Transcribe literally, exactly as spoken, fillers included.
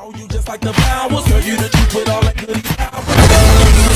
know you just like the power. Serve you the truth with all that goodies.